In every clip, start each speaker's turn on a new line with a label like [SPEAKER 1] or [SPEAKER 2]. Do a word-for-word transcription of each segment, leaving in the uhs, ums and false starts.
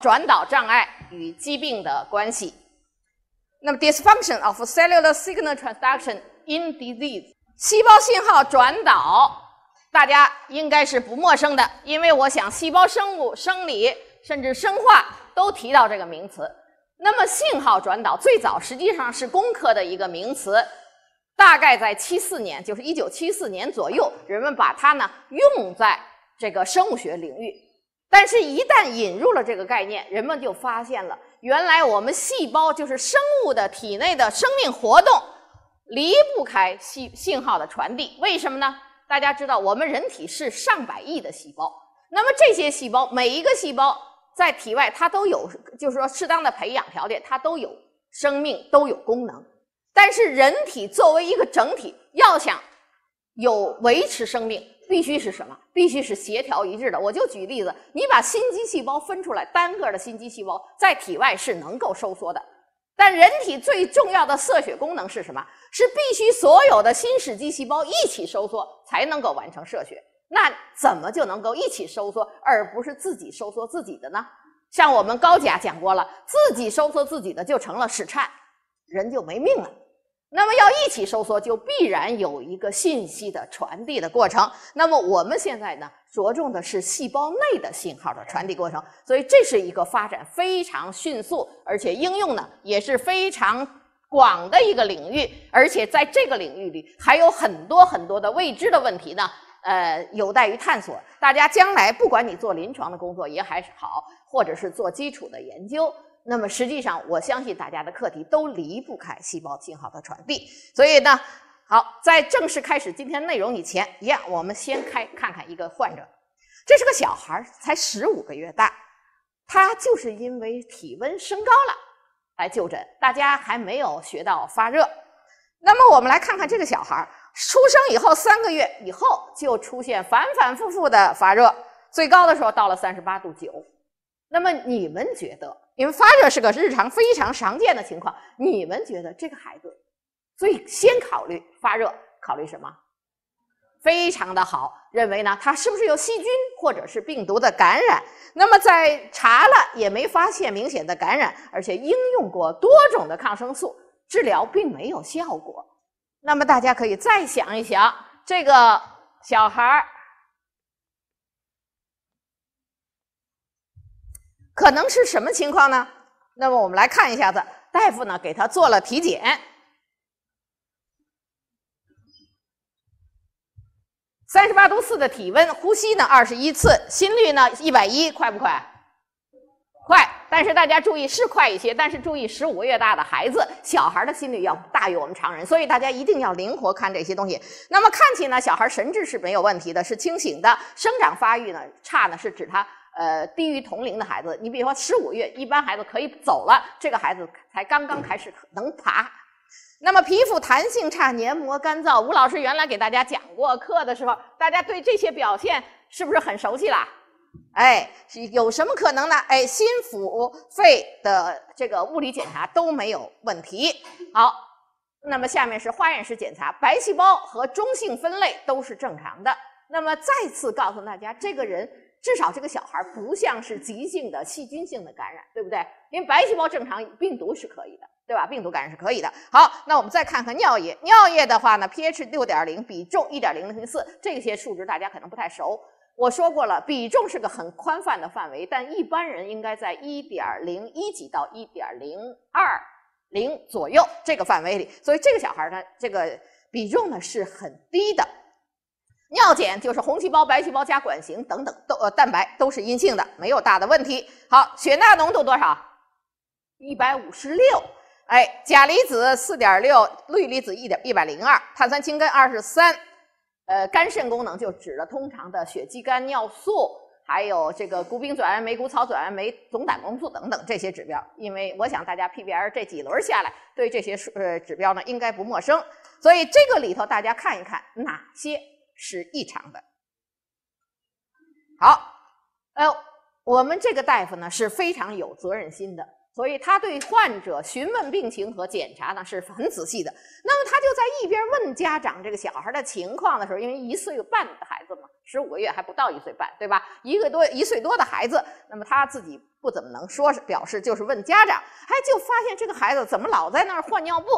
[SPEAKER 1] 转导障碍与疾病的关系。那么 dysfunction of cellular signal transduction in disease， 细胞信号转导，大家应该是不陌生的，因为我想细胞生物、生理甚至生化都提到这个名词。那么信号转导最早实际上是工科的一个名词，大概在七四年，就是一九七四年左右，人们把它呢用在这个生物学领域。但是，一旦引入了这个概念，人们就发现了，原来我们细胞就是生物的体内的生命活动离不开信信号的传递。为什么呢？大家知道，我们人体是上百亿的细胞，那么这些细胞每一个细胞在体外它都有，就是说适当的培养条件，它都有生命，都有功能。但是人体作为一个整体，要想有维持生命，必须是什么？必须是协调一致的。我就举例子，你把心肌细胞分出来，单个的心肌细胞在体外是能够收缩的，但人体最重要的摄血功能是什么？是必须所有的心室肌细胞一起收缩才能够完成摄血。那怎么就能够一起收缩，而不是自己收缩自己的呢？像我们高甲讲过了，自己收缩自己的就成了室颤，人就没命了。那么要一起收缩，就必然有一个信息的传递的过程。那么我们现在呢，着重的是细胞内的信号的传递过程，所以这是一个发展非常迅速，而且应用呢也是非常广的一个领域。而且在这个领域里，还有很多很多的未知的问题呢，呃，有待于探索。大家将来不管你做临床的工作也还是好，或者是做基础的研究。那么实际上，我相信大家的课题都离不开细胞信号的传递。所以呢，好，在正式开始今天内容以前，一样，我们先开看看一个患者。这是个小孩，才十五个月大，他就是因为体温升高了来就诊。大家还没有学到发热。那么我们来看看这个小孩，出生以后三个月以后就出现反反复复的发热，最高的时候到了三十八度九。那么你们觉得，因为发热是个日常非常常见的情况，你们觉得这个孩子最先考虑发热，考虑什么？非常的好，认为呢他是不是有细菌或者是病毒的感染？那么在查了也没发现明显的感染，而且应用过多种的抗生素，治疗并没有效果。那么大家可以再想一想，这个小孩可能是什么情况呢？那么我们来看一下子，大夫呢给他做了体检，三十八度四的体温，呼吸呢二十一次，心率呢一百一，快不快？快。但是大家注意，是快一些，但是注意十五个月大的孩子，小孩的心率要大于我们常人，所以大家一定要灵活看这些东西。那么看起呢，小孩神志是没有问题的，是清醒的，生长发育呢差呢是指他呃低于同龄的孩子。你比如说十五月，一般孩子可以走了，这个孩子才刚刚开始能爬。那么皮肤弹性差，黏膜干燥，吴老师原来给大家讲过课的时候，大家对这些表现是不是很熟悉啦？哎，有什么可能呢？哎，心腹肺的这个物理检查都没有问题。好，那么下面是化验室检查，白细胞和中性分类都是正常的。那么再次告诉大家，这个人至少这个小孩不像是急性的细菌性的感染，对不对？因为白细胞正常，病毒是可以的，对吧？病毒感染是可以的。好，那我们再看看尿液，尿液的话呢 pH 六点零， 比重 一点零零四， 这些数值大家可能不太熟。我说过了，比重是个很宽泛的范围，但一般人应该在 一点零一 几到 一点零二零 左右这个范围里，所以这个小孩呢，这个比重呢是很低的。尿检就是红细胞、白细胞加管型等等都呃蛋白都是阴性的，没有大的问题。好，血钠浓度多少？一百五十六。哎，钾离子 四点六， 氯离子一百零二，碳酸氢根二十三。呃，肝肾功能就指了通常的血肌酐、尿素，还有这个谷丙转氨酶、谷草转氨酶、总胆固素等等这些指标。因为我想大家 P B R 这几轮下来，对这些呃指标呢应该不陌生，所以这个里头大家看一看哪些是异常的。好，呃，我们这个大夫呢是非常有责任心的， 所以他对患者询问病情和检查呢是很仔细的。那么他就在一边问家长这个小孩的情况的时候，因为一岁半的孩子嘛，十五个月还不到一岁半，对吧？一个多一岁多的孩子，那么他自己不怎么能说是表示，就是问家长，哎，就发现这个孩子怎么老在那儿换尿布，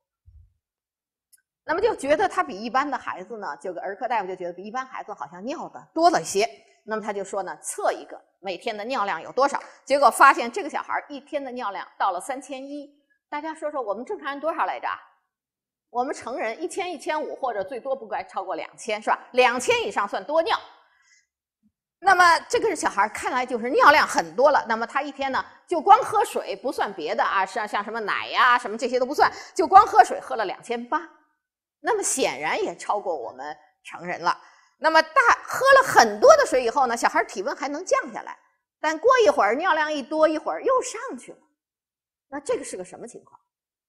[SPEAKER 1] 那么就觉得他比一般的孩子呢，这个儿科大夫就觉得比一般孩子好像尿的多了一些。那么他就说呢，测一个每天的尿量有多少，结果发现这个小孩一天的尿量到了三千一。大家说说，我们正常人多少来着？我们成人一千、一千五，或者最多不该超过两千，是吧？两千以上算多尿。那么这个小孩看来就是尿量很多了。那么他一天呢，就光喝水不算别的啊，像像什么奶呀、啊、什么这些都不算，就光喝水喝了两千八。那么显然也超过我们成人了。那么大喝了很多的水以后呢，小孩体温还能降下来，但过一会儿尿量一多，一会儿又上去了。那这个是个什么情况？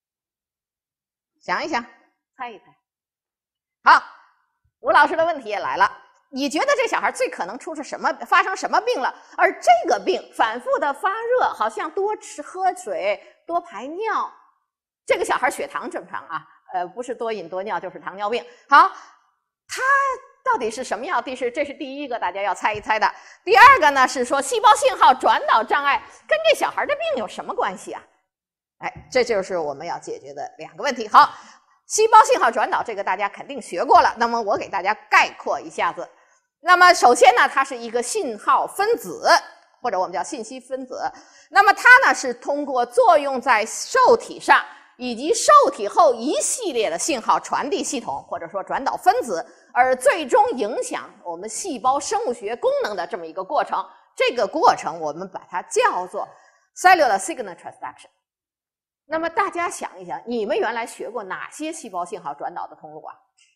[SPEAKER 1] 想一想，猜一猜。好，吴老师的问题也来了，你觉得这小孩最可能出是什么发生什么病了？而这个病反复的发热，好像多吃喝水多排尿，这个小孩血糖正常啊，呃，不是多饮多尿就是糖尿病。好，他到底是什么样？这是这是第一个大家要猜一猜的。第二个呢是说细胞信号转导障碍跟这小孩的病有什么关系啊？哎，这就是我们要解决的两个问题。好，细胞信号转导这个大家肯定学过了，那么我给大家概括一下子。那么首先呢，它是一个信号分子，或者我们叫信息分子。那么它呢是通过作用在受体上以及受体后一系列的信号传递系统，或者说转导分子，而最终影响我们细胞生物学功能的这么一个过程。这个过程我们把它叫做 cellular signal transduction。那么大家想一想，你们原来学过哪些细胞信号转导的通路啊？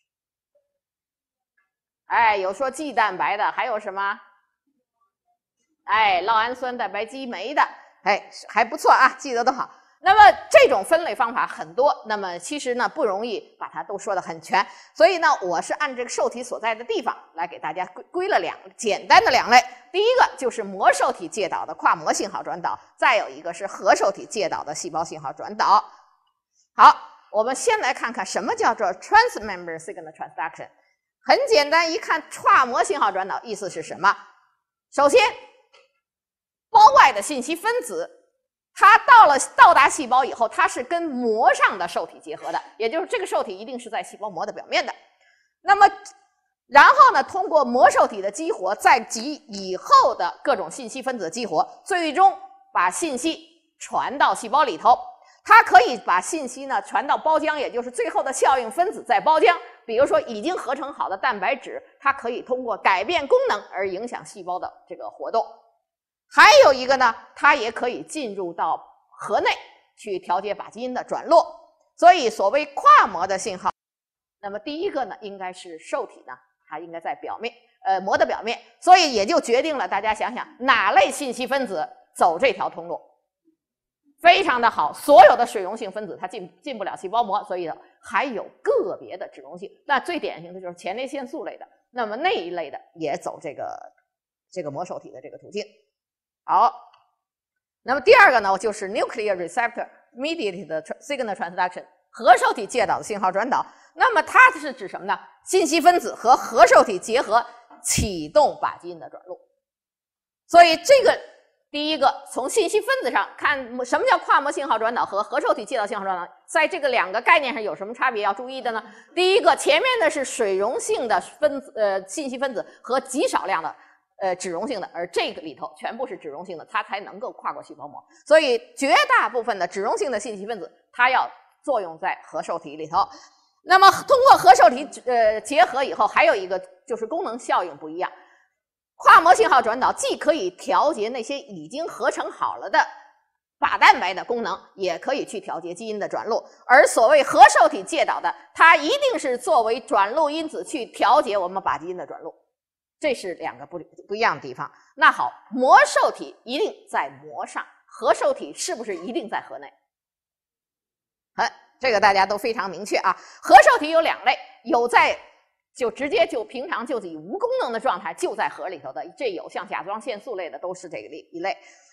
[SPEAKER 1] 哎，有说肌蛋白的，还有什么？哎，酪氨酸蛋白激酶的，哎，还不错啊，记得都好。那么这种分类方法很多，那么其实呢不容易把它都说得很全，所以呢我是按这个受体所在的地方来给大家归归了两简单的两类。第一个就是膜受体介导的跨膜信号转导，再有一个是核受体介导的细胞信号转导。好，我们先来看看什么叫做 transmembrane signal transduction。很简单，一看跨膜信号转导意思是什么？首先，胞外的信息分子，它到了到达细胞以后，它是跟膜上的受体结合的，也就是这个受体一定是在细胞膜的表面的。那么，然后呢，通过膜受体的激活，再及以后的各种信息分子激活，最终把信息传到细胞里头。它可以把信息呢传到胞浆，也就是最后的效应分子在胞浆。比如说已经合成好的蛋白质，它可以通过改变功能而影响细胞的这个活动。还有一个呢，它也可以进入到核内去调节靶基因的转录。所以所谓跨膜的信号，那么第一个呢应该是受体呢，它应该在表面，呃膜的表面，所以也就决定了大家想想哪类信息分子走这条通路。非常的好，所有的水溶性分子它进进不了细胞膜，所以还有个别的脂溶性。那最典型的就是前列腺素类的，那么那一类的也走这个这个膜受体的这个途径。好，那么第二个呢，就是 nuclear receptor mediated signal transduction 核受体介导的信号转导。那么它是指什么呢？信息分子和核受体结合，启动靶基因的转录。所以这个。第一个，从信息分子上看，什么叫跨膜信号转导和核受体介导信号转导？在这个两个概念上有什么差别要注意的呢？第一个，前面的是水溶性的分子呃信息分子和极少量的呃脂溶性的，而这个里头全部是脂溶性的，它才能够跨过细胞膜。所以绝大部分的脂溶性的信息分子，它要作用在核受体里头。那么通过核受体呃结合以后，还有一个就是功能效应不一样。跨膜信号转导既可以调节那些已经合成好了的靶蛋白的功能，也可以去调节基因的转录。而所谓核受体介导的，它一定是作为转录因子去调节我们靶基因的转录，这是两个不不一样的地方。那好，膜受体一定在膜上，核受体是不是一定在核内？哎，这个大家都非常明确啊。核受体有两类，有在就直接就平常就以无功能的状态就在核里头的，这有像甲状腺素类的都是这个一类。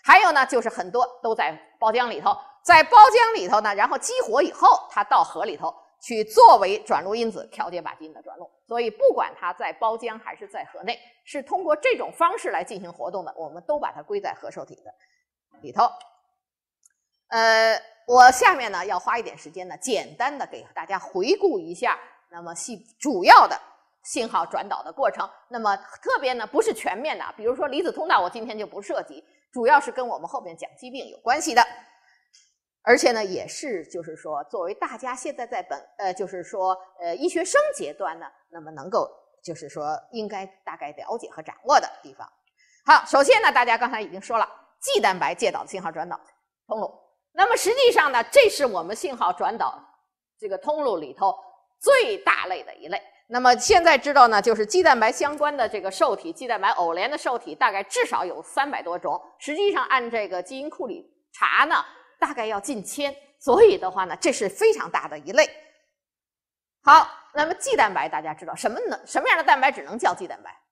[SPEAKER 1] 还有呢，就是很多都在胞浆里头，在胞浆里头呢，然后激活以后，它到核里头去作为转录因子调节靶基因的转录。所以不管它在胞浆还是在核内，是通过这种方式来进行活动的，我们都把它归在核受体的里头。呃，我下面呢要花一点时间呢，简单的给大家回顾一下，那么系主要的信号转导的过程。那么特别呢不是全面的，比如说离子通道，我今天就不涉及，主要是跟我们后面讲疾病有关系的。而且呢，也是就是说，作为大家现在在本呃，就是说呃医学生阶段呢，那么能够就是说应该大概了解和掌握的地方。好，首先呢，大家刚才已经说了，G蛋白介导的信号转导通路。那么实际上呢，这是我们信号转导这个通路里头最大类的一类。那么现在知道呢，就是 G 蛋白相关的这个受体 ，G 蛋白偶联的受体大概至少有三百多种，实际上按这个基因库里查呢，大概要近千。所以的话呢，这是非常大的一类。好，那么 G 蛋白大家知道什么呢？什么样的蛋白质能叫 G 蛋白？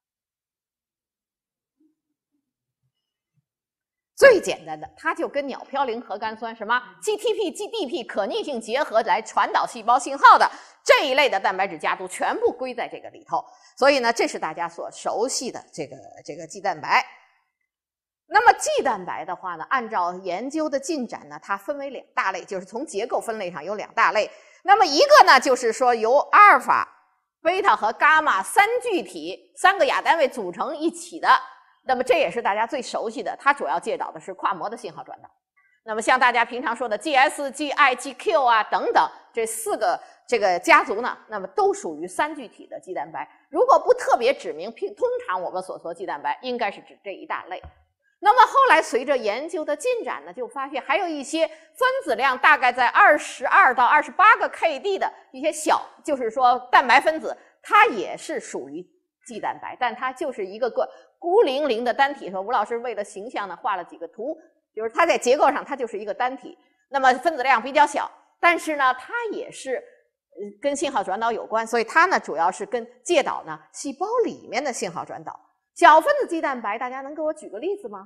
[SPEAKER 1] 最简单的，它就跟鸟嘌呤核苷酸什么 G T P、G D P 可逆性结合来传导细胞信号的这一类的蛋白质家族，全部归在这个里头。所以呢，这是大家所熟悉的这个这个 G 蛋白。那么 G 蛋白的话呢，按照研究的进展呢，它分为两大类，就是从结构分类上有两大类。那么一个呢，就是说由阿尔法、贝塔和伽马三聚体三个亚单位组成一起的。那么这也是大家最熟悉的，它主要介导的是跨膜的信号转导。那么像大家平常说的 G S、G I、G Q 啊等等这四个这个家族呢，那么都属于三聚体的G蛋白。如果不特别指明，通常我们所说G蛋白应该是指这一大类。那么后来随着研究的进展呢，就发现还有一些分子量大概在二十二到二十八个 K D 的一些小，就是说蛋白分子，它也是属于G蛋白，但它就是一个个孤零零的单体。说吴老师为了形象呢，画了几个图，就是它在结构上它就是一个单体，那么分子量比较小，但是呢，它也是跟信号转导有关，所以它呢主要是跟介导呢细胞里面的信号转导。小分子G蛋白，大家能给我举个例子吗？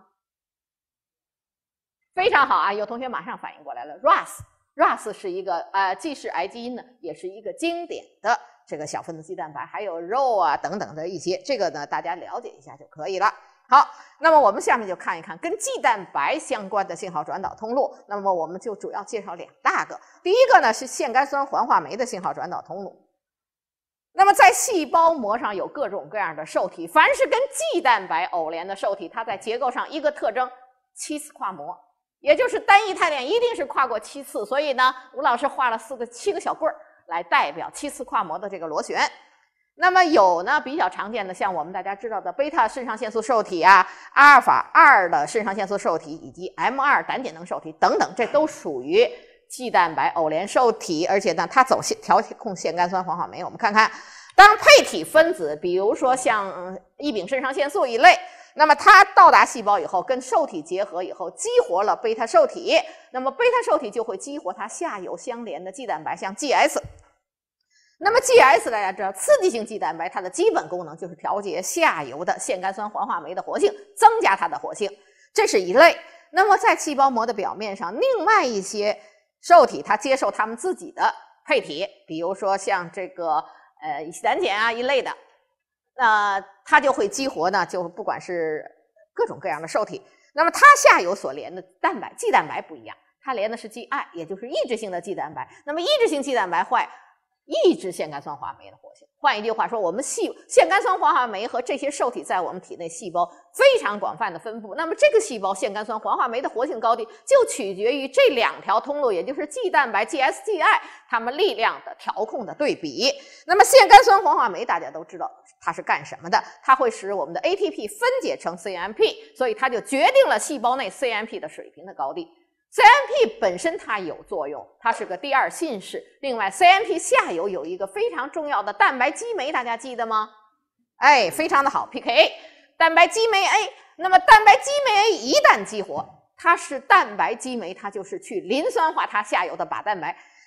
[SPEAKER 1] 非常好啊，有同学马上反应过来了 ，R A S，R A S 是一个呃，既是癌基因呢，也是一个经典的这个小分子G蛋白，还有 R O 啊等等的一些，这个呢大家了解一下就可以了。好，那么我们下面就看一看跟G蛋白相关的信号转导通路。那么我们就主要介绍两大个，第一个呢是腺苷酸环化酶的信号转导通路。那么在细胞膜上有各种各样的受体，凡是跟G蛋白偶联的受体，它在结构上一个特征，七次跨膜，也就是单一肽链一定是跨过七次。所以呢，吴老师画了四个七个小棍儿来代表七次跨膜的这个螺旋。那么有呢比较常见的，像我们大家知道的贝塔肾上腺素受体啊、阿尔法二的肾上腺素受体以及 M 二 胆碱能受体等等，这都属于G蛋白偶联受体，而且呢它走调控腺苷酸环化酶。我们看看，当配体分子，比如说像异丙肾上腺素一类，那么它到达细胞以后，跟受体结合以后，激活了贝塔受体，那么贝塔受体就会激活它下游相连的G蛋白，像 G S。那么 G S 大家知道，刺激性G蛋白它的基本功能就是调节下游的腺苷酸环化酶的活性，增加它的活性，这是一类。那么在细胞膜的表面上，另外一些受体它接受它们自己的配体，比如说像这个呃乙烯胆碱啊一类的，那、呃、它就会激活呢，就不管是各种各样的受体。那么它下游所连的蛋白 G 蛋白不一样，它连的是 G I， 也就是抑制性的G蛋白。那么抑制性G蛋白坏抑制腺苷酸环化酶的活性。换一句话说，我们细腺苷酸环化酶和这些受体在我们体内细胞非常广泛的分布。那么这个细胞腺苷酸环化酶的活性高低，就取决于这两条通路，也就是 G 蛋白 G S G I 它们力量的调控的对比。那么腺苷酸环化酶大家都知道它是干什么的？它会使我们的 A T P 分解成 C M P， 所以它就决定了细胞内 C M P 的水平的高低。C M P 本身它有作用，它是个第二信使。另外 C M P 下游有一个非常重要的蛋白激酶，大家记得吗？哎，非常的好 ，P K A 蛋白激酶 A。那么蛋白激酶 A 一旦激活，它是蛋白激酶，它就是去磷酸化它下游的靶蛋白。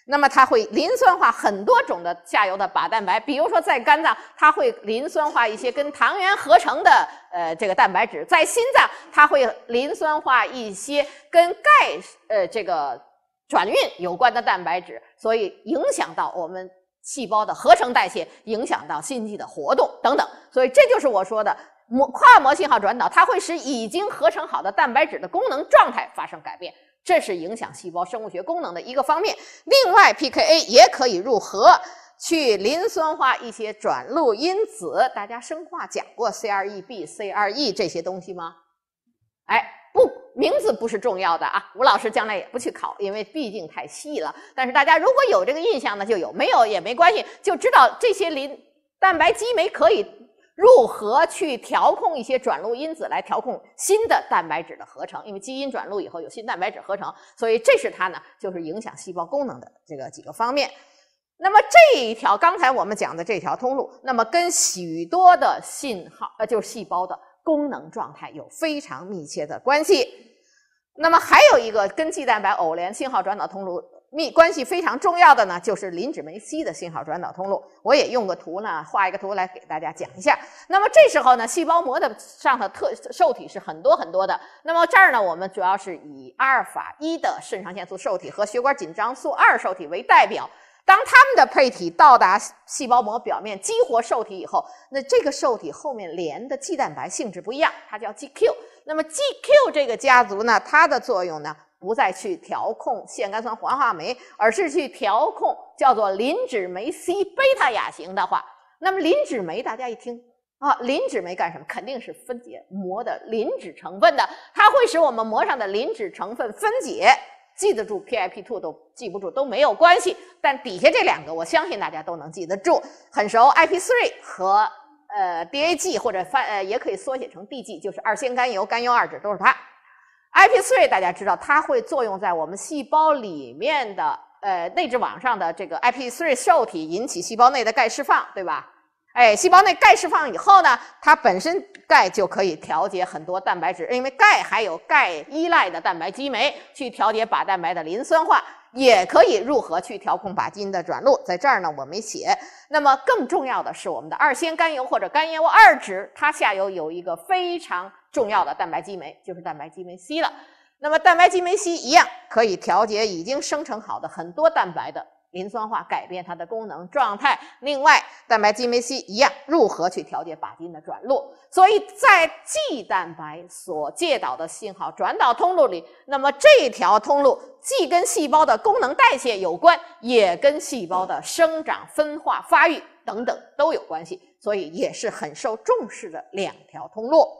[SPEAKER 1] 那么它会磷酸化很多种的下游的靶蛋白，比如说在肝脏，它会磷酸化一些跟糖原合成的呃这个蛋白质；在心脏，它会磷酸化一些跟钙呃这个转运有关的蛋白质，所以影响到我们细胞的合成代谢，影响到心肌的活动等等。所以这就是我说的膜跨膜信号转导，它会使已经合成好的蛋白质的功能状态发生改变。这是影响细胞生物学功能的一个方面。另外 P K A 也可以入核去磷酸化一些转录因子，大家生化讲过 C R E B、C R E 这些东西吗？哎，不，名字不是重要的啊，吴老师将来也不去考，因为毕竟太细了。但是大家如果有这个印象呢就有，没有也没关系，就知道这些磷蛋白激酶可以入核去调控一些转录因子，来调控新的蛋白质的合成，因为基因转录以后有新蛋白质合成，所以这是它呢就是影响细胞功能的这个几个方面。那么这一条刚才我们讲的这条通路，那么跟许多的信号呃就是细胞的功能状态有非常密切的关系。那么还有一个跟肌蛋白偶联信号转导通路密关系非常重要的呢，就是磷脂酶 C 的信号转导通路。我也用个图呢，画一个图来给大家讲一下。那么这时候呢，细胞膜的上的特受体是很多很多的。那么这儿呢，我们主要是以阿尔法一的肾上腺素受体和血管紧张素二受体为代表。当它们的配体到达细胞膜表面激活受体以后，那这个受体后面连的肌蛋白性质不一样，它叫 G Q。那么 G Q 这个家族呢，它的作用呢，不再去调控腺苷酸环化酶，而是去调控叫做磷脂酶 C 贝塔亚型的话，那么磷脂酶大家一听啊，磷脂酶干什么？肯定是分解膜的磷脂成分的，它会使我们膜上的磷脂成分分解。记得住 P I P 二 都记不住都没有关系，但底下这两个我相信大家都能记得住，很熟 I P 三 和呃 D A G 或者翻呃也可以缩写成 D G， 就是二酰甘油、甘油二酯都是它。I P 三 大家知道它会作用在我们细胞里面的呃内质网上的这个 I P 三 受体，引起细胞内的钙释放，对吧？哎，细胞内钙释放以后呢，它本身钙就可以调节很多蛋白质，因为钙还有钙依赖的蛋白激酶去调节靶蛋白的磷酸化，也可以入核去调控靶基因的转录。在这儿呢我没写。那么更重要的是我们的二酰甘油或者甘油二酯，它下游有一个非常重要的蛋白激酶，就是蛋白激酶 C 了。那么蛋白激酶 C 一样可以调节已经生成好的很多蛋白的磷酸化，改变它的功能状态。另外蛋白激酶 C 一样入核去调节靶基因的转录。所以在肌蛋白所介导的信号转导通路里，那么这条通路既跟细胞的功能代谢有关，也跟细胞的生长、分化、发育等等都有关系，所以也是很受重视的两条通路。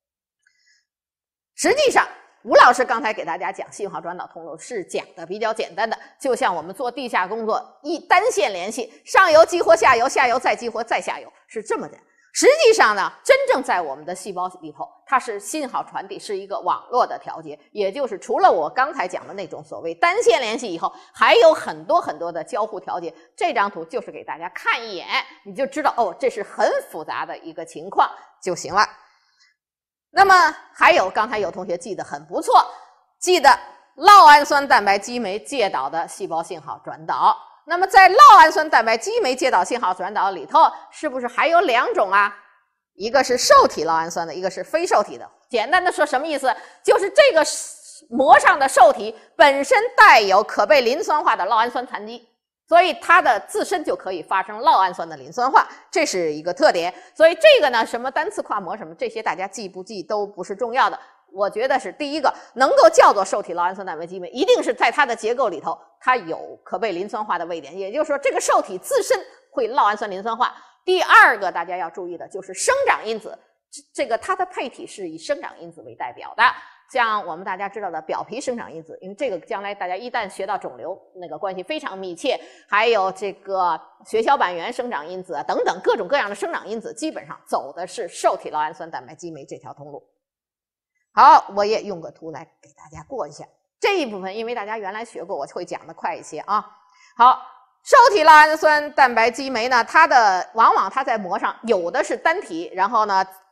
[SPEAKER 1] 实际上吴老师刚才给大家讲信号转导通路是讲的比较简单的，就像我们做地下工作，一单线联系，上游激活下游，下游再激活再下游，是这么的。实际上呢，真正在我们的细胞里头，它是信号传递，是一个网络的调节，也就是除了我刚才讲的那种所谓单线联系以后，还有很多很多的交互调节。这张图就是给大家看一眼，你就知道哦，这是很复杂的一个情况就行了。那么还有刚才有同学记得很不错，记得酪氨酸蛋白激酶介导的细胞信号转导。那么在酪氨酸蛋白激酶介导信号转导里头，是不是还有两种啊？一个是受体酪氨酸的，一个是非受体的。简单的说什么意思？就是这个膜上的受体本身带有可被磷酸化的酪氨酸残基，所以它的自身就可以发生酪氨酸的磷酸化，这是一个特点。所以这个呢，什么单次跨膜什么这些大家记不记都不是重要的。我觉得是第一个能够叫做受体酪氨酸蛋白激酶，一定是在它的结构里头它有可被磷酸化的位点，也就是说这个受体自身会酪氨酸磷酸化。第二个大家要注意的就是生长因子，这个它的配体是以生长因子为代表的，像我们大家知道的表皮生长因子，因为这个将来大家一旦学到肿瘤那个关系非常密切，还有这个血小板原生长因子啊等等各种各样的生长因子，基本上走的是受体酪氨酸蛋白激酶这条通路。好，我也用个图来给大家过一下这一部分，因为大家原来学过，我会讲的快一些啊。好，受体酪氨酸蛋白激酶呢，它的往往它在膜上有的是单体，然后呢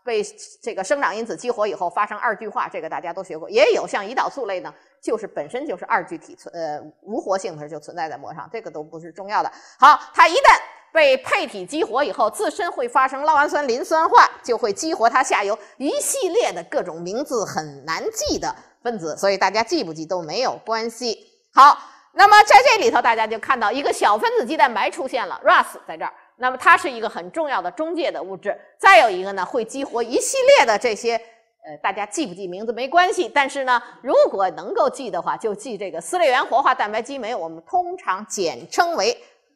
[SPEAKER 1] 被这个生长因子激活以后发生二聚化，这个大家都学过。也有像胰岛素类呢，就是本身就是二聚体存呃无活性的就存在在膜上，这个都不是重要的。好，它一旦被配体激活以后，自身会发生酪氨酸磷酸化，就会激活它下游一系列的各种名字很难记的分子，所以大家记不记都没有关系。好，那么在这里头大家就看到一个小分子肌蛋白出现了 Ras 在这儿，那么它是一个很重要的中介的物质。再有一个呢，会激活一系列的这些呃，大家记不记名字没关系，但是呢，如果能够记的话，就记这个丝类源活化蛋白激酶，我们通常简称为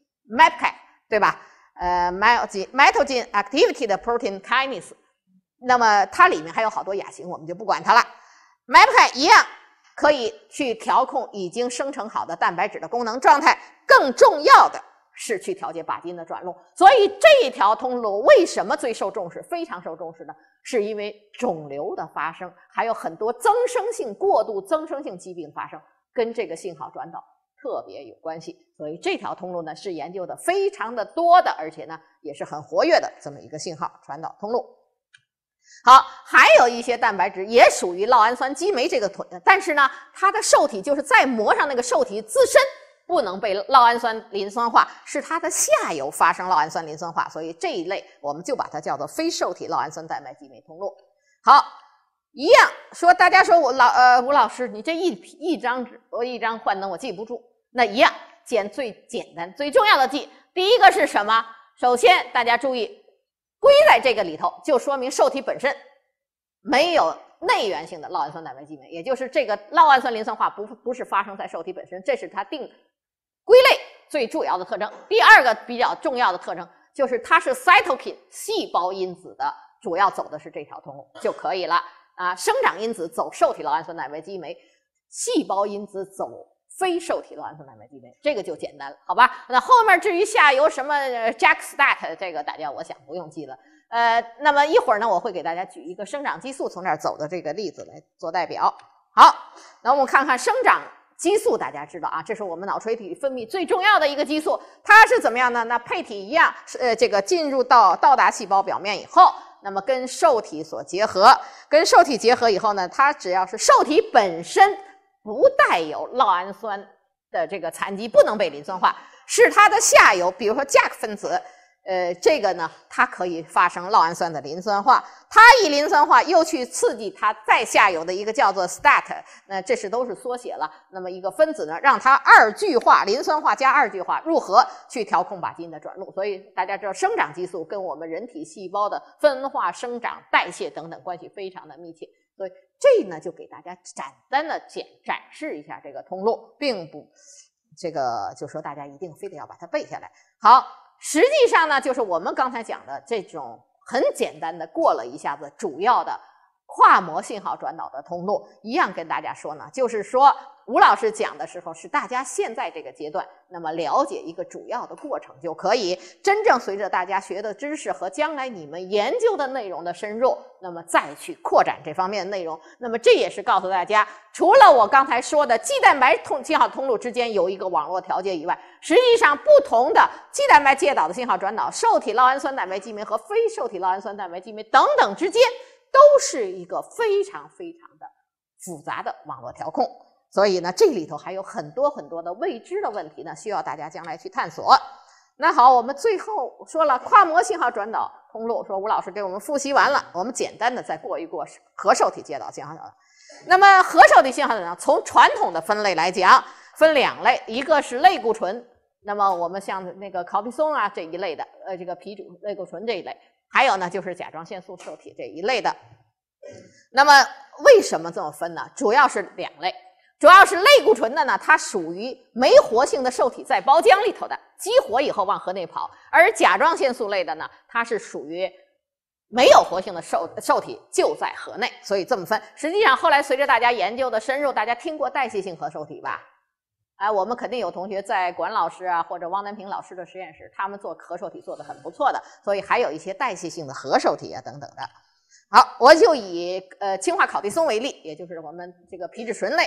[SPEAKER 1] M A P K， 对吧？呃 ，mitogen activated protein kinase。那么它里面还有好多亚型，我们就不管它了。M A P K 一样可以去调控已经生成好的蛋白质的功能状态，更重要的是去调节靶基因的转录。所以这一条通路为什么最受重视，非常受重视呢？是因为肿瘤的发生，还有很多增生性、过度增生性疾病发生，跟这个信号转导特别有关系。所以这条通路呢是研究的非常的多的，而且呢也是很活跃的这么一个信号传导通路。好，还有一些蛋白质也属于酪氨酸激酶这个腿，但是呢它的受体就是在膜上那个受体自身不能被酪氨酸磷酸化，是它的下游发生酪氨酸磷酸化，所以这一类我们就把它叫做非受体酪氨酸蛋白激酶通路。好，一样说，大家说我老呃吴老师，你这一一张纸我一张幻灯我记不住，那一样简最简单最重要的记，第一个是什么？首先大家注意，归在这个里头，就说明受体本身没有内源性的酪氨酸蛋白激酶，也就是这个酪氨酸磷酸化不不是发生在受体本身，这是它定归类最主要的特征。第二个比较重要的特征就是它是 cytokine 细胞因子的，主要走的是这条通路就可以了啊。生长因子走受体酪氨酸蛋白激酶，细胞因子走非受体酪氨酸蛋白激酶，这个就简单了，好吧？那后面至于下游什么 JAK-STAT 这个大家我想不用记了。呃，那么一会儿呢，我会给大家举一个生长激素从这儿走的这个例子来做代表。好，那我们看看生长激素，大家知道啊，这是我们脑垂体分泌最重要的一个激素，它是怎么样呢？那配体一样，呃，这个进入到到达细胞表面以后，那么跟受体所结合，跟受体结合以后呢，它只要是受体本身不带有酪氨酸的这个残疾，不能被磷酸化，是它的下游，比如说 JAK 分子。呃，这个呢，它可以发生酪氨酸的磷酸化，它一磷酸化又去刺激它再下游的一个叫做 S T A T， 那这是都是缩写了。那么一个分子呢，让它二聚化，磷酸化加二聚化入核，去调控靶基因的转录。所以大家知道，生长激素跟我们人体细胞的分化、生长、代谢等等关系非常的密切。所以这呢，就给大家简单的简展示一下这个通路，并不这个就说大家一定非得要把它背下来。好。实际上呢，就是我们刚才讲的这种很简单的过了一下子主要的跨膜信号转导的通路，一样跟大家说呢，就是说吴老师讲的时候是大家现在这个阶段，那么了解一个主要的过程就可以，真正随着大家学的知识和将来你们研究的内容的深入，那么再去扩展这方面的内容。那么这也是告诉大家，除了我刚才说的肌蛋白通信号通路之间有一个网络调节以外，实际上不同的肌蛋白介导的信号转导、受体酪氨酸蛋白激酶和非受体酪氨酸蛋白激酶等等之间都是一个非常非常的复杂的网络调控。所以呢，这里头还有很多很多的未知的问题呢，需要大家将来去探索。那好，我们最后说了跨膜信号转导通路，说吴老师给我们复习完了，我们简单的再过一过核受体介导信号转导。那么核受体信号转导从传统的分类来讲，分两类，一个是类固醇，那么我们像那个考吡松啊这一类的，呃，这个皮质类固醇这一类，还有呢就是甲状腺素受体这一类的。那么为什么这么分呢？主要是两类。主要是类固醇的呢，它属于没活性的受体在胞浆里头的，激活以后往核内跑；而甲状腺素类的呢，它是属于没有活性的受受体就在核内，所以这么分。实际上后来随着大家研究的深入，大家听过代谢性核受体吧？哎，我们肯定有同学在管老师啊或者汪南平老师的实验室，他们做核受体做得很不错的，所以还有一些代谢性的核受体啊等等的。好，我就以呃氢化考吡松为例，也就是我们这个皮质醇类。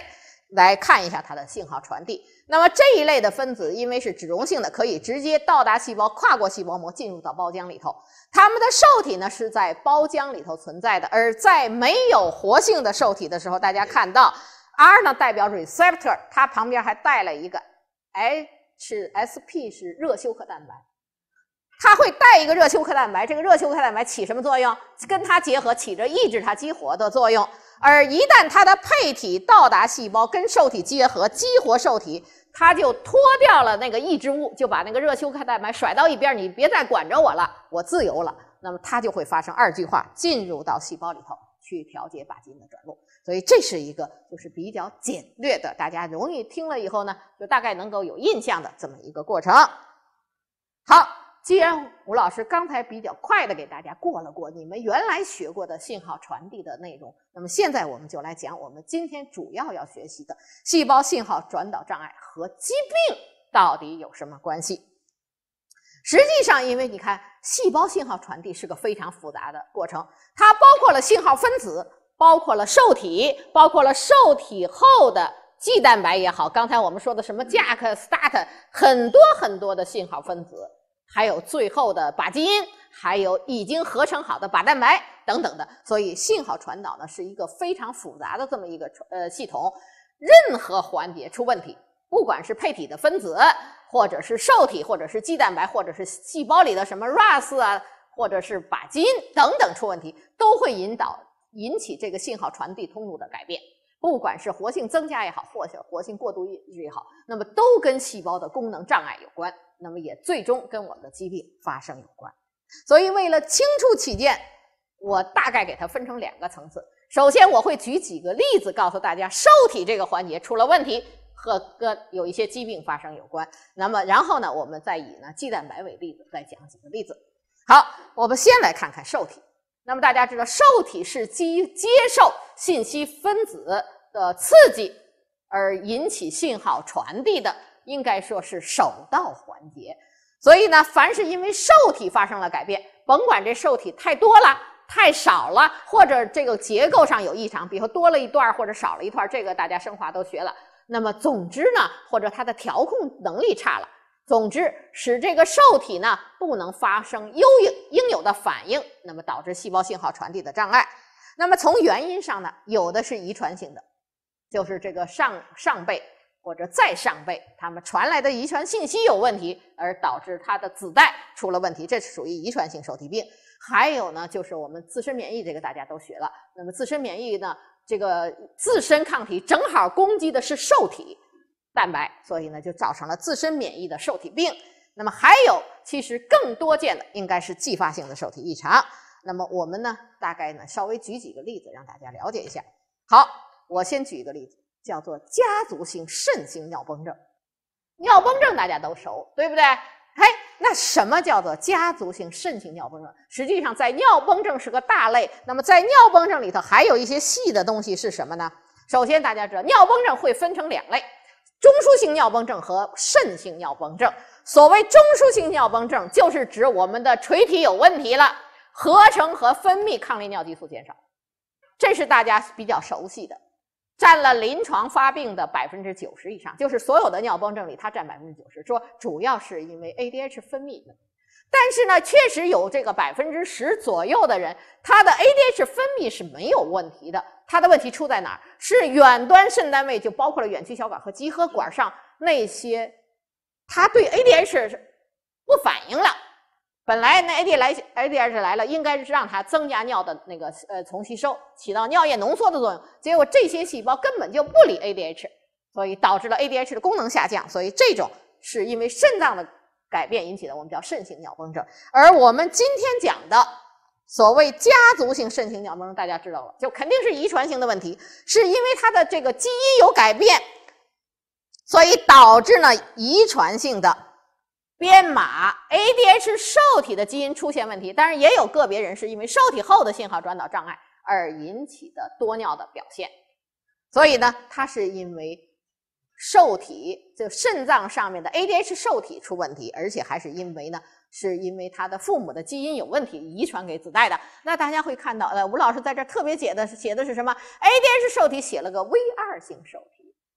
[SPEAKER 1] 来看一下它的信号传递。那么这一类的分子因为是脂溶性的，可以直接到达细胞，跨过细胞膜进入到胞浆里头。它们的受体呢是在胞浆里头存在的，而在没有活性的受体的时候，大家看到 R 呢代表 receptor， 它旁边还带了一个 H S P 是热休克蛋白。它会带一个热休克蛋白，这个热休克蛋白起什么作用？跟它结合，起着抑制它激活的作用。而一旦它的配体到达细胞，跟受体结合，激活受体，它就脱掉了那个抑制物，就把那个热休克蛋白甩到一边，你别再管着我了，我自由了。那么它就会发生二极化，进入到细胞里头去调节靶基因的转录。所以这是一个就是比较简略的，大家容易听了以后呢，就大概能够有印象的这么一个过程。好。既然吴老师刚才比较快的给大家过了过你们原来学过的信号传递的内容，那么现在我们就来讲我们今天主要要学习的细胞信号转导障碍和疾病到底有什么关系。实际上因为你看细胞信号传递是个非常复杂的过程，它包括了信号分子，包括了受体，包括了受体后的G蛋白也好，刚才我们说的什么 Jack、Start 很多很多的信号分子，还有最后的靶基因，还有已经合成好的靶蛋白等等的。所以信号传导呢是一个非常复杂的这么一个呃系统，任何环节出问题，不管是配体的分子，或者是受体，或者是G蛋白，或者是细胞里的什么 R A S 啊，或者是靶基因等等出问题，都会引导引起这个信号传递通路的改变。不管是活性增加也好，或者活性过度抑制也好，那么都跟细胞的功能障碍有关，那么也最终跟我们的疾病发生有关。所以为了清楚起见，我大概给它分成两个层次。首先我会举几个例子告诉大家受体这个环节出了问题和跟有一些疾病发生有关。那么然后呢，我们再以呢G蛋白为例子再讲几个例子。好，我们先来看看受体。那么大家知道受体是基接受信息分子的刺激而引起信号传递的，应该说是首道环节。所以呢，凡是因为受体发生了改变，甭管这受体太多了太少了，或者这个结构上有异常，比如多了一段或者少了一段，这个大家生化都学了。那么总之呢，或者它的调控能力差了，总之使这个受体呢不能发生应应有的反应，那么导致细胞信号传递的障碍。那么从原因上呢，有的是遗传性的，就是这个上上辈或者再上辈他们传来的遗传信息有问题，而导致它的子代出了问题，这是属于遗传性受体病。还有呢，就是我们自身免疫，这个大家都学了。那么自身免疫呢，这个自身抗体正好攻击的是受体蛋白，所以呢就造成了自身免疫的受体病。那么还有其实更多见的应该是继发性的受体异常。那么我们呢大概呢稍微举几个例子让大家了解一下。好，我先举一个例子，叫做家族性肾性尿崩症。尿崩症大家都熟，对不对？嘿，那什么叫做家族性肾性尿崩症？实际上在尿崩症是个大类，那么在尿崩症里头还有一些细的东西是什么呢？首先大家知道尿崩症会分成两类，中枢性尿崩症和肾性尿崩症。所谓中枢性尿崩症就是指我们的垂体有问题了，合成和分泌抗利尿激素减少，这是大家比较熟悉的，占了临床发病的 百分之九十 以上，就是所有的尿崩症里它占 百分之九十， 说主要是因为 A D H 分泌的。但是呢确实有这个 百分之十 左右的人，他的 A D H 分泌是没有问题的，他的问题出在哪儿？是远端肾单位，就包括了远曲小管和集合管上那些他对 A D H 不反应了。本来那 A D H 来了，应该是让它增加尿的那个呃重吸收，起到尿液浓缩的作用。结果这些细胞根本就不理 A D H， 所以导致了 A D H 的功能下降。所以这种是因为肾脏的改变引起的，我们叫肾性尿崩症。而我们今天讲的所谓家族性肾性尿崩症，大家知道了，就肯定是遗传性的问题，是因为它的这个基因有改变，所以导致呢遗传性的编码 A D H 受体的基因出现问题。当然也有个别人是因为受体后的信号转导障碍而引起的多尿的表现。所以呢它是因为受体就肾脏上面的 A D H 受体出问题，而且还是因为呢是因为他的父母的基因有问题遗传给子代的。那大家会看到呃，吴老师在这特别写的写的是什么？ A D H 受体写了个 V 二 型受体，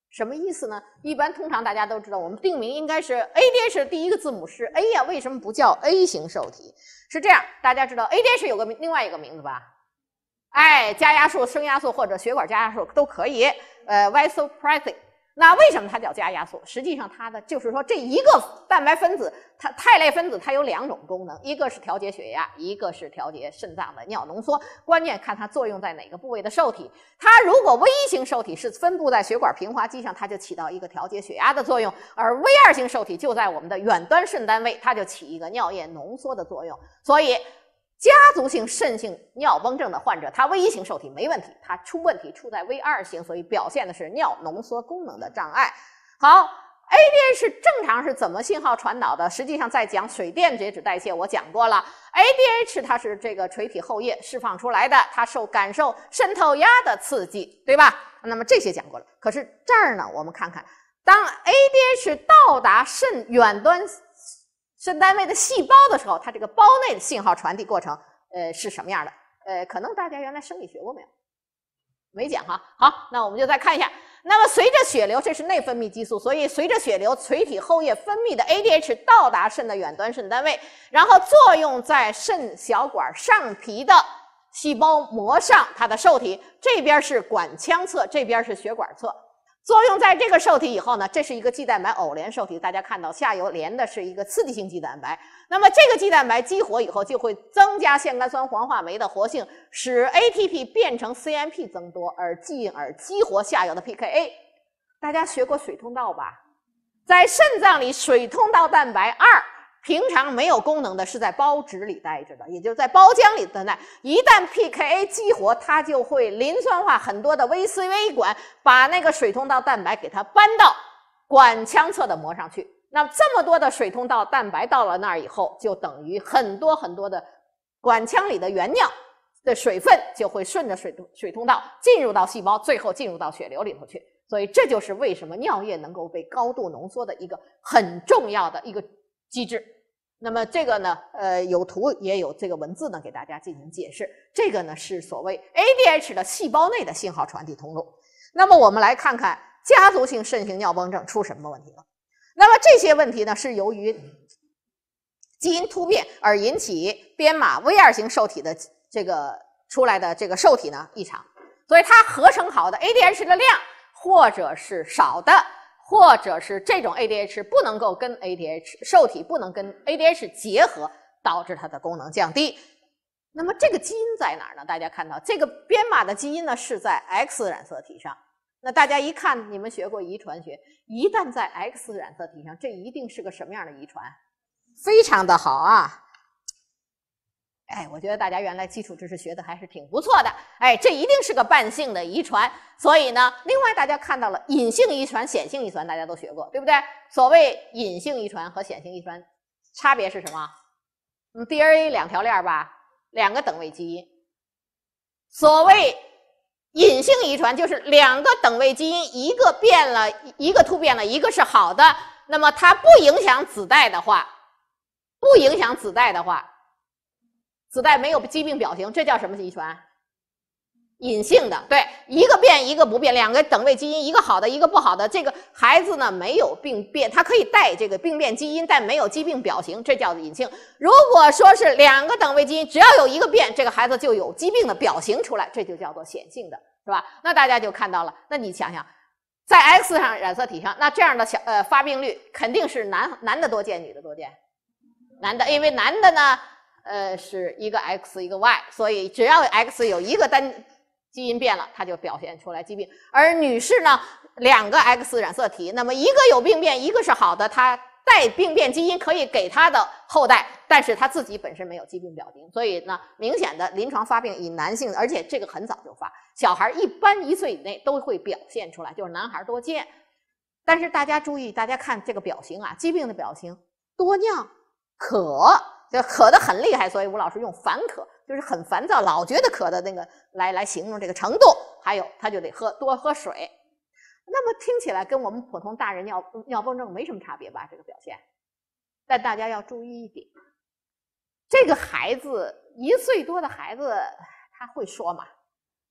[SPEAKER 1] 什么意思呢？一般通常大家都知道，我们定名应该是 A D H 的第一个字母是 A 呀，为什么不叫 A 型受体？是这样，大家知道 A D H 有个另外一个名字吧？哎，加压素、升压素或者血管加压素都可以，呃 vasopressin。那为什么它叫加压素？实际上它的就是说这一个蛋白分子，它肽类分子它有两种功能，一个是调节血压，一个是调节肾脏的尿浓缩。关键看它作用在哪个部位的受体。它如果 V 型受体是分布在血管平滑肌上，它就起到一个调节血压的作用；而 V 二型受体就在我们的远端肾单位，它就起一个尿液浓缩的作用。所以家族性肾性尿崩症的患者，他 V 一型受体没问题，他出问题出在 V 二型，所以表现的是尿浓缩功能的障碍。好 ，A D H 正常是怎么信号传导的？实际上在讲水电解质代谢，我讲过了。A D H 它是这个垂体后叶释放出来的，它受感受渗透压的刺激，对吧？那么这些讲过了。可是这儿呢，我们看看，当 A D H 到达肾远端肾单位的细胞的时候，它这个胞内的信号传递过程，呃，是什么样的？呃，可能大家原来生理学过没有？没讲哈。好，那我们就再看一下。那么随着血流，这是内分泌激素，所以随着血流，垂体后叶分泌的 A D H 到达肾的远端肾单位，然后作用在肾小管上皮的细胞膜上，它的受体这边是管腔侧，这边是血管侧。作用在这个受体以后呢，这是一个肌蛋白偶联受体，大家看到下游连的是一个刺激性肌蛋白。那么这个肌蛋白激活以后，就会增加腺苷酸黄化酶的活性，使 A T P 变成 C M P 增多，而进而激活下游的 P K A。大家学过水通道吧？在肾脏里，水通道蛋白二平常没有功能的，是在胞质里待着的，也就是在胞浆里的呢。一旦 P K A 激活，它就会磷酸化很多的 V C V 管，把那个水通道蛋白给它搬到管腔侧的膜上去。那这么多的水通道蛋白到了那儿以后，就等于很多很多的管腔里的原尿的水分就会顺着水水通道进入到细胞，最后进入到血流里头去。所以这就是为什么尿液能够被高度浓缩的一个很重要的一个机制。那么这个呢，呃，有图也有这个文字呢，给大家进行解释。这个呢是所谓 A D H 的细胞内的信号传递通路。那么我们来看看家族性肾性尿崩症出什么问题了。那么这些问题呢，是由于基因突变而引起编码 V 二型受体的这个出来的这个受体呢异常，所以它合成好的 A D H 的量或者是少的，或者是这种 A D H 不能够跟 A D H 受体不能跟 A D H 结合，导致它的功能降低。那么这个基因在哪儿呢？大家看到这个编码的基因呢是在 X 染色体上。那大家一看，你们学过遗传学，一旦在 X 染色体上，这一定是个什么样的遗传？非常的好啊！哎，我觉得大家原来基础知识学的还是挺不错的。哎，这一定是个伴性的遗传。所以呢，另外大家看到了隐性遗传、显性遗传，大家都学过，对不对？所谓隐性遗传和显性遗传差别是什么？嗯 ，D N A 两条链吧，两个等位基因。所谓隐性遗传就是两个等位基因，一个变了，一个突变了，一个是好的，那么它不影响子代的话，不影响子代的话。子代没有疾病表型，这叫什么遗传？隐性的，对，一个变一个不变，两个等位基因，一个好的一个不好的，这个孩子呢没有病变，它可以带这个病变基因，但没有疾病表型，这叫隐性。如果说是两个等位基因，只要有一个变，这个孩子就有疾病的表型出来，这就叫做显性的，是吧？那大家就看到了，那你想想，在 X 上染色体上，那这样的小呃发病率肯定是男男的多见，女的多见，男的，因为男的呢。呃，是一个 X 一个 Y， 所以只要 X 有一个单基因变了，它就表现出来疾病。而女士呢，两个 X 染色体，那么一个有病变，一个是好的，它带病变基因可以给它的后代，但是它自己本身没有疾病表型，所以呢，明显的临床发病以男性，而且这个很早就发，小孩一般一岁以内都会表现出来，就是男孩多见。但是大家注意，大家看这个表型啊，疾病的表型，多尿、渴。就渴得很厉害，所以吴老师用烦渴，就是很烦躁，老觉得渴的那个来来形容这个程度。还有，他就得喝多喝水。那么听起来跟我们普通大人尿尿崩症没什么差别吧？这个表现，但大家要注意一点，这个孩子一岁多的孩子，他会说嘛？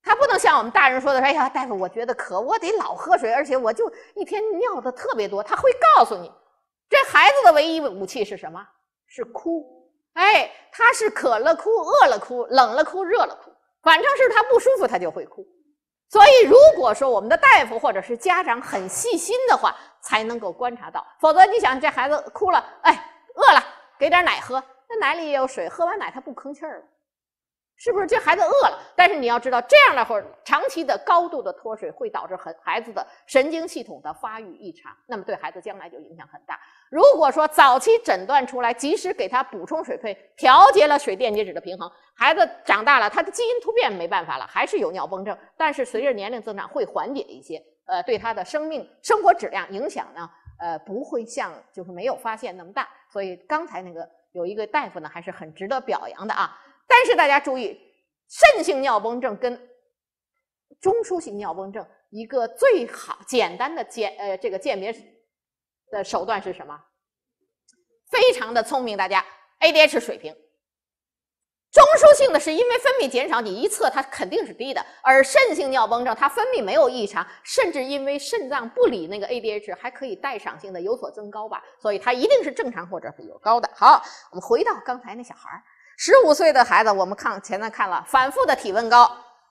[SPEAKER 1] 他不能像我们大人说的，哎呀，大夫，我觉得渴，我得老喝水，而且我就一天尿的特别多。他会告诉你，这孩子的唯一武器是什么？是哭。哎，他是渴了哭，饿了哭，冷了哭，热了哭，反正是他不舒服，他就会哭。所以，如果说我们的大夫或者是家长很细心的话，才能够观察到。否则，你想这孩子哭了，哎，饿了，给点奶喝，那奶里也有水，喝完奶他不吭气儿了。是不是这孩子饿了？但是你要知道，这样的或长期的高度的脱水会导致很孩子的神经系统的发育异常，那么对孩子将来就影响很大。如果说早期诊断出来，及时给他补充水配，调节了水电解质的平衡，孩子长大了，他的基因突变没办法了，还是有尿崩症，但是随着年龄增长会缓解一些，呃，对他的生命生活质量影响呢，呃，不会像就是没有发现那么大。所以刚才那个有一个大夫呢，还是很值得表扬的啊。但是大家注意，肾性尿崩症跟中枢性尿崩症一个最好简单的鉴呃这个鉴别的手段是什么？非常的聪明，大家 A D H 水平。中枢性的是因为分泌减少，你一测它肯定是低的，而肾性尿崩症它分泌没有异常，甚至因为肾脏不理那个 A D H 还可以代偿性的有所增高吧，所以它一定是正常或者是有高的。好，我们回到刚才那小孩十五岁的孩子，我们看前面看了反复的体温高，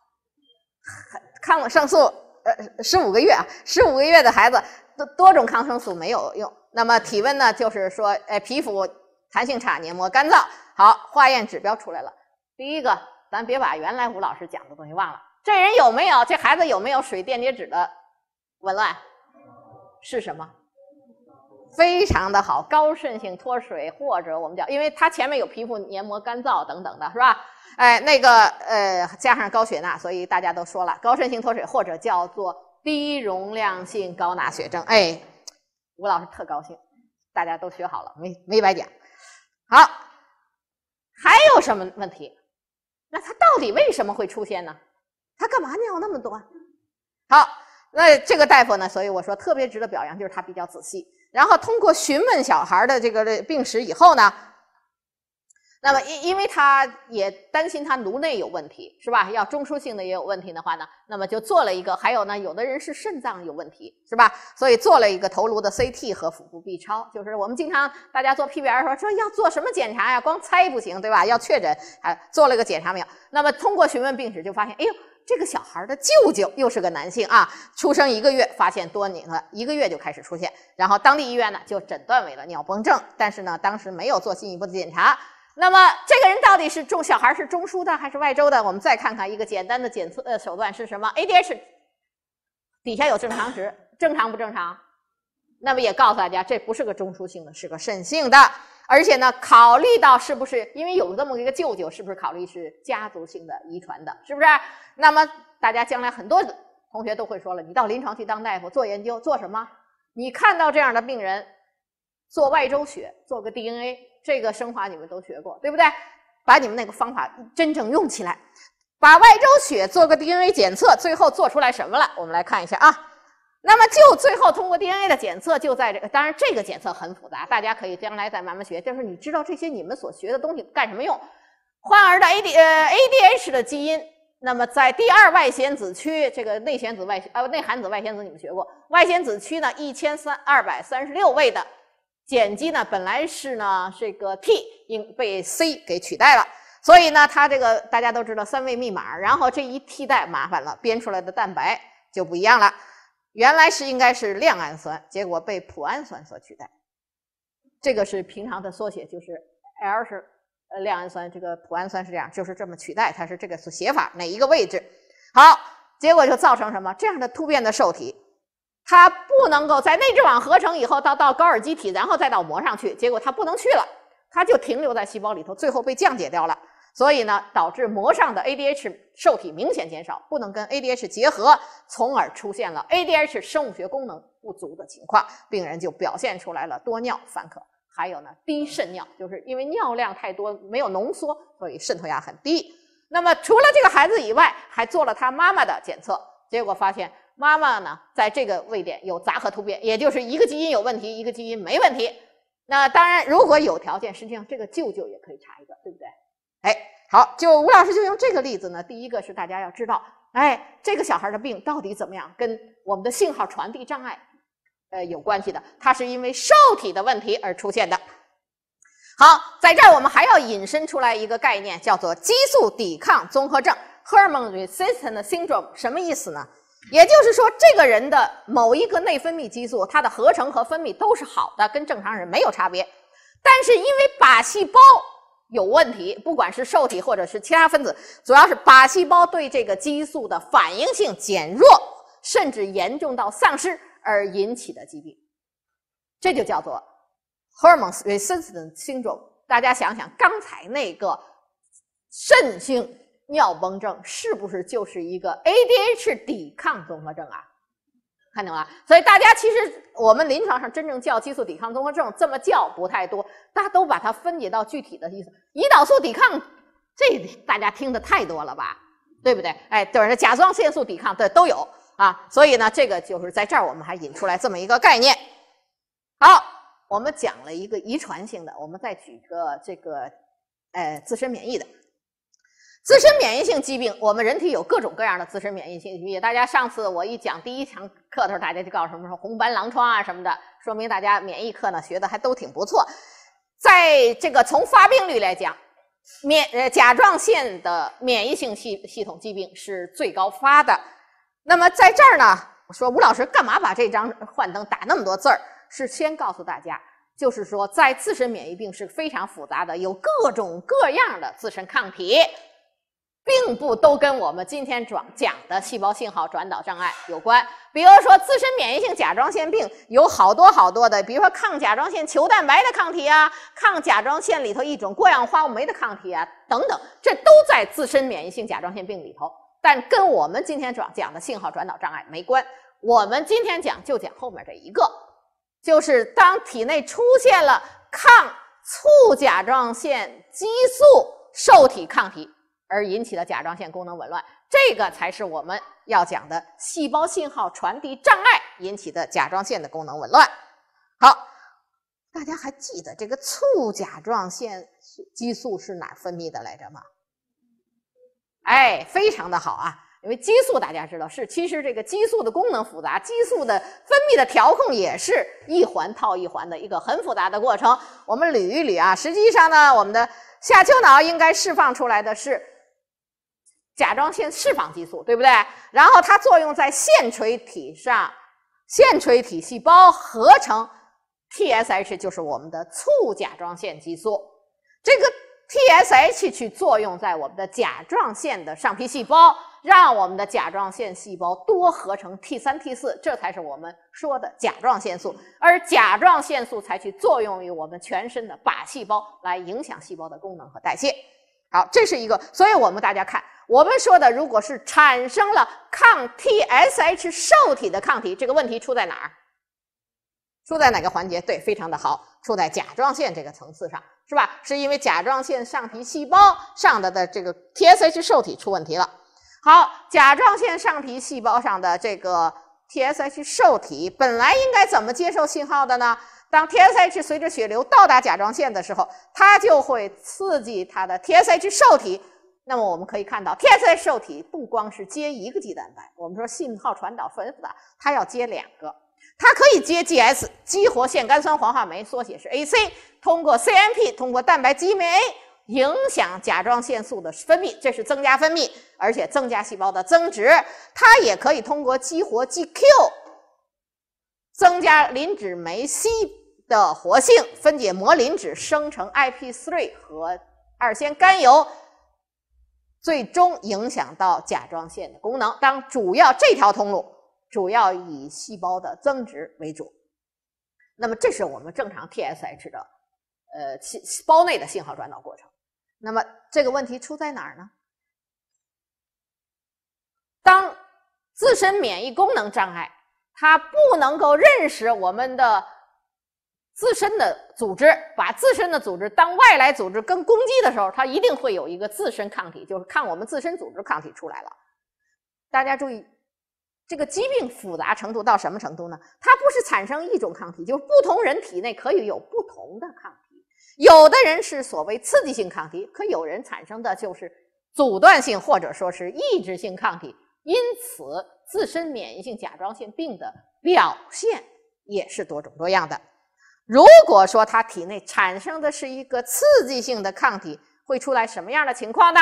[SPEAKER 1] 抗生素呃十五个月啊，十五个月的孩子多多种抗生素没有用。那么体温呢，就是说，哎，皮肤弹性差，黏膜干燥。好，化验指标出来了。第一个，咱别把原来吴老师讲的东西忘了，这人有没有，这孩子有没有水电解质的紊乱？是什么？非常的好，高渗性脱水，或者我们叫，因为它前面有皮肤黏膜干燥等等的，是吧？哎，那个呃，加上高血钠，所以大家都说了，高渗性脱水或者叫做低容量性高钠血症。哎，吴老师特高兴，大家都学好了，没没白讲。好，还有什么问题？那它到底为什么会出现呢？它干嘛尿那么多？好，那这个大夫呢，所以我说特别值得表扬，就是他比较仔细。然后通过询问小孩的这个病史以后呢，那么因因为他也担心他颅内有问题，是吧？要中枢性的也有问题的话呢，那么就做了一个，还有呢，有的人是肾脏有问题，是吧？所以做了一个头颅的 C T 和腹部 B 超，就是我们经常大家做 P B R 说说要做什么检查呀？光猜不行，对吧？要确诊，啊，做了个检查没有？那么通过询问病史就发现，哎呦，这个小孩的舅舅又是个男性啊，出生一个月发现多年了，一个月就开始出现，然后当地医院呢就诊断为了尿崩症，但是呢当时没有做进一步的检查。那么这个人到底是中小孩是中枢的还是外周的？我们再看看一个简单的检测呃手段是什么 ？A D H 底下有正常值，正常不正常？那么也告诉大家，这不是个中枢性的，是个肾性的。而且呢，考虑到是不是因为有这么一个舅舅，是不是考虑是家族性的遗传的，是不是？那么大家将来很多同学都会说了，你到临床去当大夫做研究做什么？你看到这样的病人，做外周血，做个 D N A， 这个生化你们都学过，对不对？把你们那个方法真正用起来，把外周血做个 D N A 检测，最后做出来什么了？我们来看一下啊。那么就最后通过 D N A 的检测，就在这个，当然这个检测很复杂，大家可以将来再慢慢学。就是你知道这些你们所学的东西干什么用？患儿的 A D 呃 A D H 的基因，那么在第二外显子区，这个内显子外呃内含子外显子你们学过，外显子区呢一千二百三十六位的碱基呢，本来是呢这个 T 应被 C 给取代了，所以呢它这个大家都知道三位密码，然后这一替代麻烦了，编出来的蛋白就不一样了。原来是应该是亮氨酸，结果被脯氨酸所取代。这个是平常的缩写，就是 L 是呃亮氨酸，这个脯氨酸是这样，就是这么取代，它是这个写法哪一个位置？好，结果就造成什么？这样的突变的受体，它不能够在内质网合成以后到到高尔基体，然后再到膜上去，结果它不能去了，它就停留在细胞里头，最后被降解掉了。所以呢，导致膜上的 A D H 受体明显减少，不能跟 A D H 结合，从而出现了 A D H 生物学功能不足的情况，病人就表现出来了多尿、泛渴，还有呢低渗尿，就是因为尿量太多没有浓缩，所以渗透压很低。那么除了这个孩子以外，还做了他妈妈的检测，结果发现妈妈呢在这个位点有杂合突变，也就是一个基因有问题，一个基因没问题。那当然如果有条件，实际上这个舅舅也可以查一个，对不对？哎，好，就吴老师就用这个例子呢。第一个是大家要知道哎，这个小孩的病到底怎么样，跟我们的信号传递障碍呃有关系的，它是因为受体的问题而出现的。好，在这儿我们还要引申出来一个概念，叫做激素抵抗综合症 （Hormone Resistant Syndrome）。什么意思呢？也就是说，这个人的某一个内分泌激素，它的合成和分泌都是好的，跟正常人没有差别。但是因为靶细胞有问题，不管是受体或者是其他分子，主要是靶细胞对这个激素的反应性减弱，甚至严重到丧失而引起的疾病，这就叫做 Hormone Resistant Syndrome。大家想想，刚才那个肾性尿崩症是不是就是一个 A D H 抵抗综合症啊？看见吗？所以大家其实我们临床上真正叫激素抵抗综合症，这么叫不太多，大家都把它分解到具体的意思。胰岛素抵抗，这大家听的太多了吧，对不对？哎，对，甲状腺素抵抗，对，都有啊。所以呢，这个就是在这儿我们还引出来这么一个概念。好，我们讲了一个遗传性的，我们再举个这个呃自身免疫的。自身免疫性疾病，我们人体有各种各样的自身免疫性疾病。大家上次我一讲第一堂课的时候，大家就告诉什么说红斑狼疮啊什么的，说明大家免疫课呢学的还都挺不错。在这个从发病率来讲，免呃甲状腺的免疫性系系统疾病是最高发的。那么在这儿呢，我说吴老师干嘛把这张幻灯打那么多字儿？是先告诉大家，就是说在自身免疫病是非常复杂的，有各种各样的自身抗体。并不都跟我们今天讲的细胞信号转导障碍有关。比如说自身免疫性甲状腺病有好多好多的，比如说抗甲状腺球蛋白的抗体啊，抗甲状腺里头一种过氧化物酶的抗体啊，等等，这都在自身免疫性甲状腺病里头，但跟我们今天讲的信号转导障碍没关。我们今天讲就讲后面这一个，就是当体内出现了抗促甲状腺激素受体抗体而引起的甲状腺功能紊乱，这个才是我们要讲的细胞信号传递障碍引起的甲状腺的功能紊乱。好，大家还记得这个促甲状腺激素是哪儿分泌的来着吗？哎，非常的好啊，因为激素大家知道是，其实这个激素的功能复杂，激素的分泌的调控也是一环套一环的一个很复杂的过程。我们捋一捋啊，实际上呢，我们的下丘脑应该释放出来的是甲状腺释放激素，对不对？然后它作用在线垂体上，线垂体细胞合成 T S H， 就是我们的促甲状腺激素。这个 T S H 去作用在我们的甲状腺的上皮细胞，让我们的甲状腺细胞多合成 T 三 T 四， 这才是我们说的甲状腺素。而甲状腺素才去作用于我们全身的靶细胞，来影响细胞的功能和代谢。好，这是一个，所以我们大家看，我们说的如果是产生了抗 T S H 受体的抗体，这个问题出在哪儿？出在哪个环节？对，非常的好，出在甲状腺这个层次上，是吧？是因为甲状腺上皮细胞上的的这个 T S H 受体出问题了。好，甲状腺上皮细胞上的这个 T S H 受体本来应该怎么接受信号的呢？当 T S H 随着血流到达甲状腺的时候，它就会刺激它的 T S H 受体。那么我们可以看到 T S H 受体不光是接一个肌蛋白，我们说信号传导很复杂，它要接两个。它可以接 G S 激活腺苷酸黄化酶，缩写是 A C， 通过 C M P 通过蛋白激酶 A 影响甲状腺素的分泌，这是增加分泌，而且增加细胞的增殖。它也可以通过激活 G Q 增加磷脂酶 C 的活性，分解膜磷脂生成 I P 三 和二酰甘油，最终影响到甲状腺的功能。当主要这条通路主要以细胞的增殖为主，那么这是我们正常 T S H 的呃细胞内的信号转导过程。那么这个问题出在哪儿呢？当自身免疫功能障碍，它不能够认识我们的自身的组织，把自身的组织当外来组织跟攻击的时候，它一定会有一个自身抗体，就是抗我们自身组织抗体出来了。大家注意，这个疾病复杂程度到什么程度呢？它不是产生一种抗体，就是不同人体内可以有不同的抗体。有的人是所谓刺激性抗体，可有人产生的就是阻断性或者说是抑制性抗体， 因此自身免疫性甲状腺病的表现也是多种多样的。如果说他体内产生的是一个刺激性的抗体，会出来什么样的情况呢？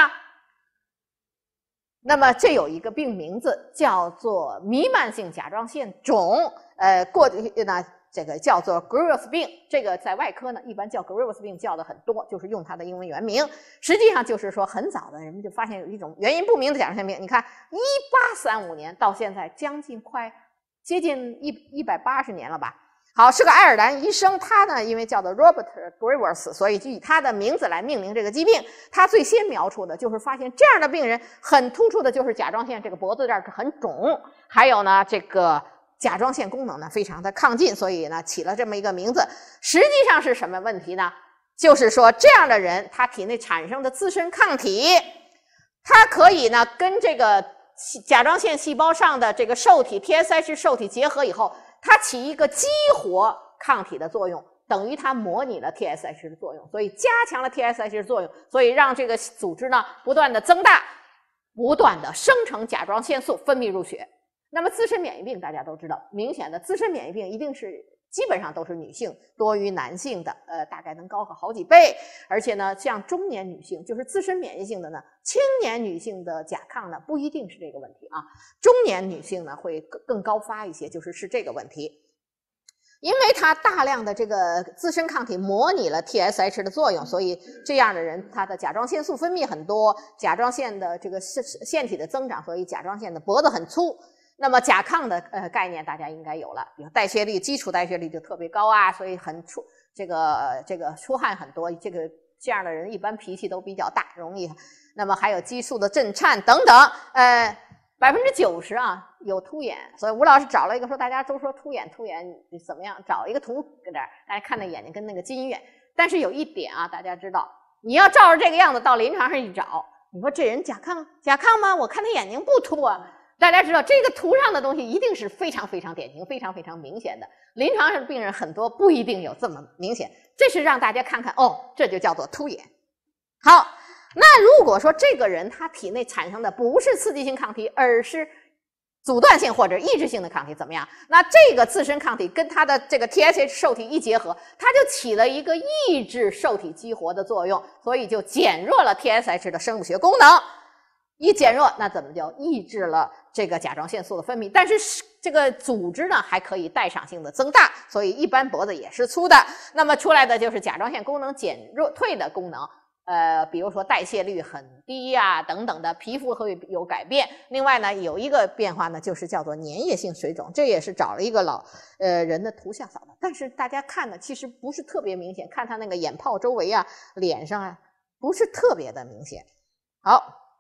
[SPEAKER 1] 那么这有一个病名字叫做弥漫性甲状腺肿，呃，过呢这个叫做 Graves 病，这个在外科呢一般叫 Graves 病叫的很多，就是用它的英文原名。实际上就是说很早的人们就发现有一种原因不明的甲状腺病，你看一八三五年到现在将近快接近一一百八十年了吧。好，是个爱尔兰医生，他呢因为叫做 Robert Graves， 所以就以他的名字来命名这个疾病。他最先描述的就是发现这样的病人很突出的就是甲状腺这个脖子这儿很肿，还有呢这个甲状腺功能呢非常的亢进，所以呢起了这么一个名字。实际上是什么问题呢？就是说这样的人他体内产生的自身抗体，它可以呢跟这个甲状腺细胞上的这个受体 T S H 受体结合以后，它起一个激活抗体的作用，等于它模拟了 T S H 的作用，所以加强了 T S H 的作用，所以让这个组织呢不断的增大，不断的生成甲状腺素分泌入血。那么自身免疫病大家都知道，明显的自身免疫病一定是基本上都是女性多于男性的，呃，大概能高个好几倍。而且呢，像中年女性，就是自身免疫性的呢，青年女性的甲亢呢不一定是这个问题啊，中年女性呢会更更高发一些，就是是这个问题。因为它大量的这个自身抗体模拟了 T S H 的作用，所以这样的人他的甲状腺素分泌很多，甲状腺的这个腺体的增长，所以甲状腺的脖子很粗。那么甲亢的呃概念大家应该有了，比如代谢率基础代谢率就特别高啊，所以很出这个这个出汗很多，这个这样的人一般脾气都比较大，容易。那么还有激素的震颤等等，呃百分之九十啊有凸眼，所以吴老师找了一个说大家都说凸眼凸眼怎么样，找一个图搁这儿，大家看那眼睛跟那个金眼。但是有一点啊，大家知道，你要照着这个样子到临床上一找，你说这人甲亢甲亢吗？我看他眼睛不凸啊。大家知道这个图上的东西一定是非常非常典型非常非常明显的，临床上的病人很多不一定有这么明显，这是让大家看看哦，这就叫做凸眼。好，那如果说这个人他体内产生的不是刺激性抗体，而是阻断性或者抑制性的抗体怎么样？那这个自身抗体跟它的这个 T S H 受体一结合，它就起了一个抑制受体激活的作用，所以就减弱了 T S H 的生物学功能。一减弱，那怎么就抑制了这个甲状腺素的分泌？但是这个组织呢还可以代偿性的增大，所以一般脖子也是粗的。那么出来的就是甲状腺功能减弱退的功能，呃，比如说代谢率很低呀、啊、等等的，皮肤会有改变。另外呢，有一个变化呢，就是叫做粘液性水肿，这也是找了一个老呃人的图像扫的，但是大家看呢，其实不是特别明显，看他那个眼泡周围啊、脸上啊，不是特别的明显。好。